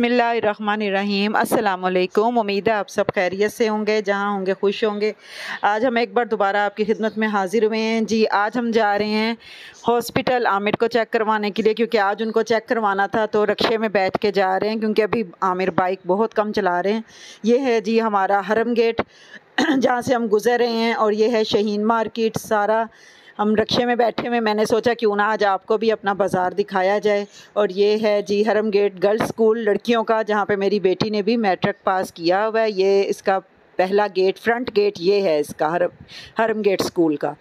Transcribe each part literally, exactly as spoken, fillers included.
बिस्मिल्लाहिर्रहमानिर्रहीम। अस्सलाम वालेकुम। उम्मीद है आप सब खैरियत से होंगे, जहाँ होंगे खुश होंगे। आज हम एक बार दोबारा आपकी खिदमत में हाजिर हुए हैं जी। आज हम जा रहे हैं हॉस्पिटल आमिर को चेक करवाने के लिए, क्योंकि आज उनको चेक करवाना था तो रिक्शे में बैठ के जा रहे हैं, क्योंकि अभी आमिर बाइक बहुत कम चला रहे हैं। ये है जी हमारा हरम गेट जहाँ से हम गुज़र रहे हैं, और ये है शहीन मार्केट। सारा हम रिक्शे में बैठे हुए, मैंने सोचा क्यों ना आज आपको भी अपना बाज़ार दिखाया जाए। और ये है जी हरम गेट गर्ल्स स्कूल लड़कियों का, जहाँ पे मेरी बेटी ने भी मैट्रिक पास किया हुआ है। ये इसका पहला गेट, फ्रंट गेट ये है इसका, हरम हरम गेट स्कूल का।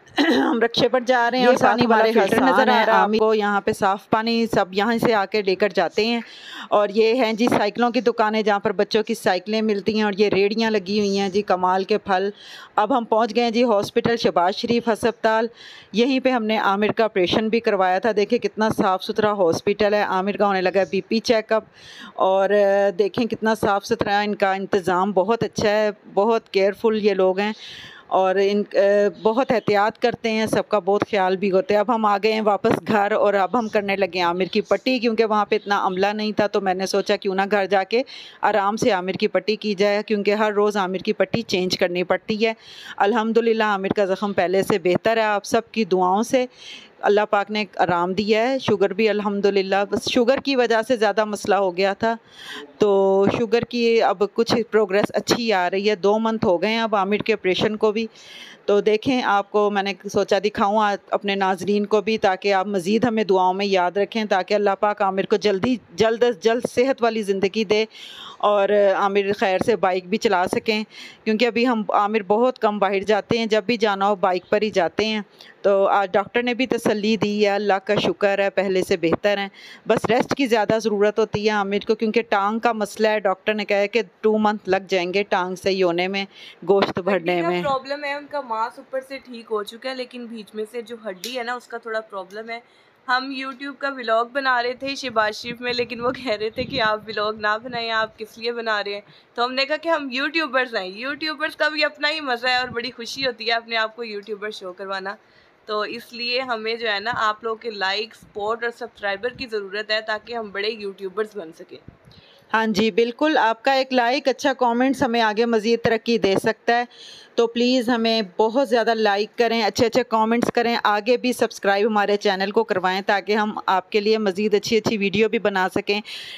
हम रिक्शे पर जा रहे हैं और पानी हमारे फिल्टर नज़र आ रहा है आपको। यहाँ पे साफ़ पानी सब यहाँ से आके लेकर जाते हैं। और ये हैं जी साइकिलों की दुकानें, जहाँ पर बच्चों की साइकिलें मिलती हैं, और ये रेड़ियाँ लगी हुई हैं जी कमाल के फल। अब हम पहुँच गए जी हॉस्पिटल शहबाज शरीफ अस्पताल। यहीं पे हमने आमिर का ऑपरेशन भी करवाया था। देखिए कितना साफ़ सुथरा हॉस्पिटल है। आमिर का होने लगा बीपी चेकअप, और देखें कितना साफ़ सुथरा इनका इंतज़ाम बहुत अच्छा है। बहुत केयरफुल ये लोग हैं, और इन बहुत एहतियात करते हैं, सबका बहुत ख्याल भी होता है। अब हम आ गए हैं वापस घर, और अब हम करने लगे आमिर की पट्टी, क्योंकि वहाँ पे इतना अमला नहीं था। तो मैंने सोचा क्यों ना घर जाके आराम से आमिर की पट्टी की जाए, क्योंकि हर रोज़ आमिर की पट्टी चेंज करनी पड़ती है। अल्हम्दुलिल्लाह आमिर का ज़ख़म पहले से बेहतर है। आप सब की दुआओं से अल्लाह पाक ने आराम दिया है। शुगर भी अल्हम्दुलिल्लाह, बस शुगर की वजह से ज़्यादा मसला हो गया था, तो शुगर की अब कुछ प्रोग्रेस अच्छी आ रही है। दो मंथ हो गए हैं अब आमिर के ऑपरेशन को भी। तो देखें, आपको मैंने सोचा दिखाऊं अपने नाजरीन को भी, ताकि आप मज़ीद हमें दुआओं में याद रखें, ताकि अल्लाह पाक आमिर को जल्दी जल्द अज जल्द सेहत वाली ज़िंदगी दे, और आमिर खैर से बाइक भी चला सकें। क्योंकि अभी हम आमिर बहुत कम बाहर जाते हैं, जब भी जाना हो बाइक पर ही जाते हैं। तो आज डॉक्टर ने भी तसल्ली दी है, अल्लाह का शुक्र है, पहले से बेहतर है। बस रेस्ट की ज़्यादा ज़रूरत होती है आमिर को, क्योंकि टांग का मसला है। डॉक्टर ने कहा है कि टू मंथ लग जाएंगे टांग सही होने में, गोश्त भरने में। प्रॉब्लम है, उनका मांस ऊपर से ठीक हो चुका है, लेकिन बीच में से जो हड्डी है ना उसका थोड़ा प्रॉब्लम है। हम यूट्यूब का व्लॉग बना रहे थे शहबाज शरीफ में, लेकिन वो कह रहे थे कि आप व्लॉग ना बनाएं, आप किस लिए बना रहे हैं। तो हमने कहा कि हम यूट्यूबर्स हैं, यूट्यूबर्स का भी अपना ही मज़ा है, और बड़ी खुशी होती है अपने आप को यूट्यूबर शो करवाना। तो इसलिए हमें जो है ना आप लोगों के लाइक, सपोर्ट और सब्सक्राइबर की ज़रूरत है, ताकि हम बड़े यूट्यूबर्स बन सकें। हाँ जी बिल्कुल, आपका एक लाइक, अच्छा कमेंट्स हमें आगे मज़ीद तरक्की दे सकता है। तो प्लीज़ हमें बहुत ज़्यादा लाइक करें, अच्छे अच्छे कमेंट्स करें, आगे भी सब्सक्राइब हमारे चैनल को करवाएं, ताकि हम आपके लिए मज़ीद अच्छी अच्छी वीडियो भी बना सकें।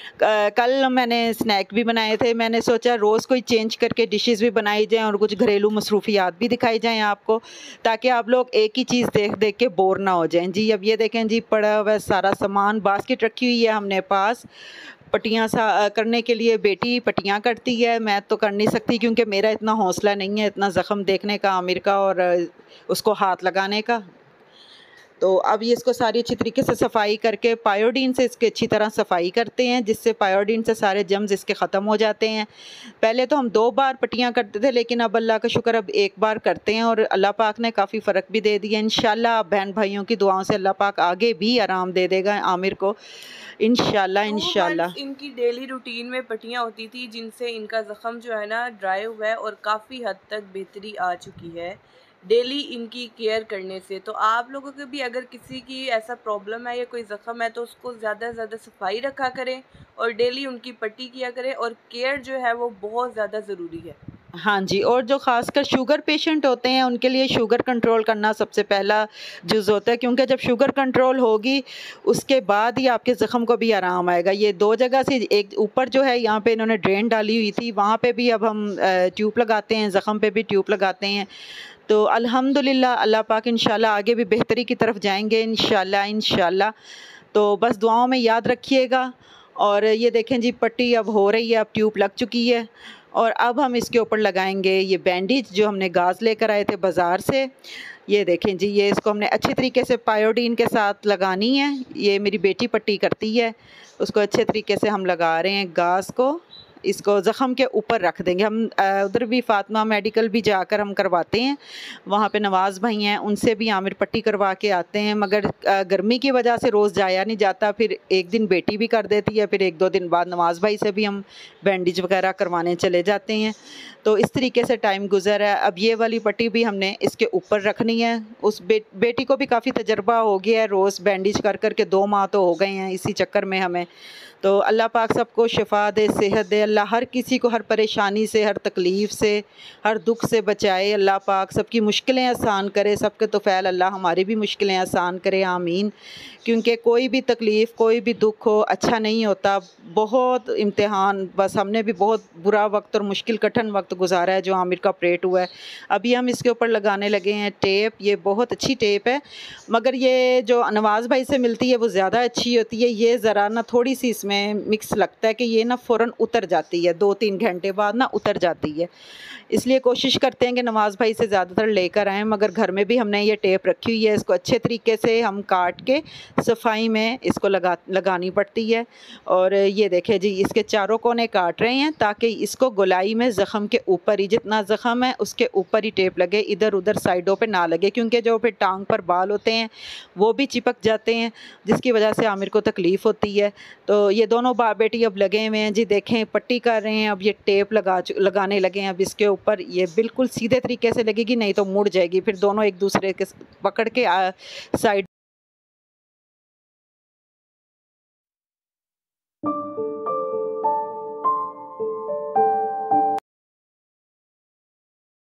कल मैंने स्नैक भी बनाए थे, मैंने सोचा रोज़ कोई चेंज करके डिशेस भी बनाई जाएँ, और कुछ घरेलू मसरूफियात भी दिखाई जाएँ आपको, ताकि आप लोग एक ही चीज़ देख देख के बोर ना हो जाएँ जी। अब ये देखें जी, पड़ा हुआ सारा सामान, बास्केट रखी हुई है हमने पास। पट्टियाँ सा करने के लिए बेटी पट्टियाँ करती है, मैं तो कर नहीं सकती, क्योंकि मेरा इतना हौसला नहीं है इतना ज़ख़म देखने का आमिर का, और उसको हाथ लगाने का। तो अब ये इसको सारी अच्छी तरीके से सफाई करके पायोडीन से इसकी अच्छी तरह सफाई करते हैं, जिससे पायोडीन से सारे जम्स इसके ख़त्म हो जाते हैं। पहले तो हम दो बार पट्टियाँ करते थे, लेकिन अब अल्लाह का शुक्र अब एक बार करते हैं, और अल्लाह पाक ने काफ़ी फ़र्क भी दे दिया। इंशाल्लाह बहन भाइयों की दुआओं से अल्लाह पाक आगे भी आराम दे देगा आमिर को, इंशाल्लाह इंशाल्लाह। इनकी डेली रूटीन में पट्टियाँ होती थी, जिनसे इनका ज़ख़म जो है ना ड्राई हुआ है, और काफ़ी हद तक बेहतरी आ चुकी है डेली इनकी केयर करने से। तो आप लोगों को भी अगर किसी की ऐसा प्रॉब्लम है या कोई ज़ख़म है, तो उसको ज़्यादा से ज़्यादा सफाई रखा करें, और डेली उनकी पट्टी किया करें, और केयर जो है वो बहुत ज़्यादा ज़रूरी है। हाँ जी, और जो ख़ासकर शुगर पेशेंट होते हैं उनके लिए शुगर कंट्रोल करना सबसे पहला जुज़ होता है, क्योंकि जब शुगर कंट्रोल होगी उसके बाद ही आपके ज़ख़म को भी आराम आएगा। ये दो जगह से, एक ऊपर जो है यहाँ पे इन्होंने ड्रेन डाली हुई थी, वहाँ पे भी अब हम ट्यूब लगाते हैं, ज़ख़म पे भी ट्यूब लगाते हैं। तो अल्हम्दुलिल्लाह अल्लाह पाक इंशाल्लाह आगे भी बेहतरी की तरफ जाएंगे इंशाल्लाह इंशाल्लाह। तो बस दुआओं में याद रखिएगा। और ये देखें जी, पट्टी अब हो रही है, अब ट्यूब लग चुकी है, और अब हम इसके ऊपर लगाएंगे ये बैंडेज जो हमने गाज लेकर आए थे बाज़ार से। ये देखें जी, ये इसको हमने अच्छे तरीके से पायोडीन के साथ लगानी है। ये मेरी बेटी पट्टी करती है, उसको अच्छे तरीके से हम लगा रहे हैं गाज को। इसको ज़ख़म के ऊपर रख देंगे हम। उधर भी फातिमा मेडिकल भी जाकर हम करवाते हैं, वहाँ पे नवाज़ भाई हैं, उनसे भी आमिर पट्टी करवा के आते हैं, मगर गर्मी की वजह से रोज़ जाया नहीं जाता। फिर एक दिन बेटी भी कर देती है, फिर एक दो दिन बाद नवाज़ भाई से भी हम बैंडेज वगैरह करवाने चले जाते हैं। तो इस तरीके से टाइम गुजर है। अब ये वाली पट्टी भी हमने इसके ऊपर रखनी है। उस बे, बेटी को भी काफ़ी तजर्बा हो गया है, रोज़ बैंडेज कर कर के दो माह तो हो गए हैं इसी चक्कर में हमें। तो अल्लाह पाक सबको शिफा दे, सेहत दे। अल्लाह हर किसी को हर परेशानी से, हर तकलीफ़ से, हर दुख से बचाए। अल्लाह पाक सबकी मुश्किलें आसान करे, सबके तौफ़ैल अल्लाह हमारी भी मुश्किलें आसान करे, आमीन। क्योंकि कोई भी तकलीफ़, कोई भी दुख हो अच्छा नहीं होता। बहुत इम्तिहान, बस हमने भी बहुत बुरा वक्त और मुश्किल कठिन वक्त गुजारा है जो आमिर का ऑपरेट हुआ है। अभी हम इसके ऊपर लगाने लगे हैं टेप। ये बहुत अच्छी टेप है, मगर ये जो नवाज़ भाई से मिलती है वो ज़्यादा अच्छी होती है। ये ज़रा ना थोड़ी सी इसमें मिक्स लगता है कि ये ना फ़ौरन उतर जाती है, दो तीन घंटे बाद ना उतर जाती है। इसलिए कोशिश करते हैं कि नवाज़ भाई से ज़्यादातर लेकर आएँ, मगर घर में भी हमने ये टेप रखी हुई है। इसको अच्छे तरीके से हम काट के सफाई में इसको लगा लगानी पड़ती है। और ये देखें जी, इसके चारों कोने काट रहे हैं ताकि इसको गोलाई में ज़ख़म के ऊपर ही, जितना ज़ख़म है उसके ऊपर ही टेप लगे, इधर उधर साइडों पे ना लगे, क्योंकि जो फिर टांग पर बाल होते हैं वो भी चिपक जाते हैं, जिसकी वजह से आमिर को तकलीफ़ होती है। तो ये दोनों बाप बेटी अब लगे हुए हैं जी, देखें पट्टी कर रहे हैं। अब ये टेप लगा लगाने लगे हैं। अब इसके ऊपर ये बिल्कुल सीधे तरीके से लगेगी, नहीं तो मुड़ जाएगी। फिर दोनों एक दूसरे के पकड़ के साइड